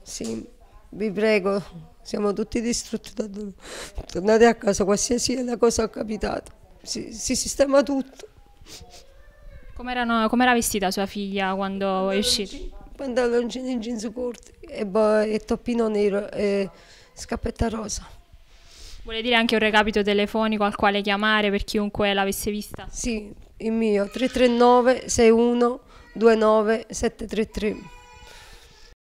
Sì, vi prego, siamo tutti distrutti da dolore. Tornate a casa, qualsiasi è la cosa capitata. Si sistema tutto. Com'era vestita sua figlia quando è uscita? Pantaloncini in jeans corti e toppino nero e scappetta rosa. Vuole dire anche un recapito telefonico al quale chiamare per chiunque l'avesse vista? Sì, il mio 339 61 29 733.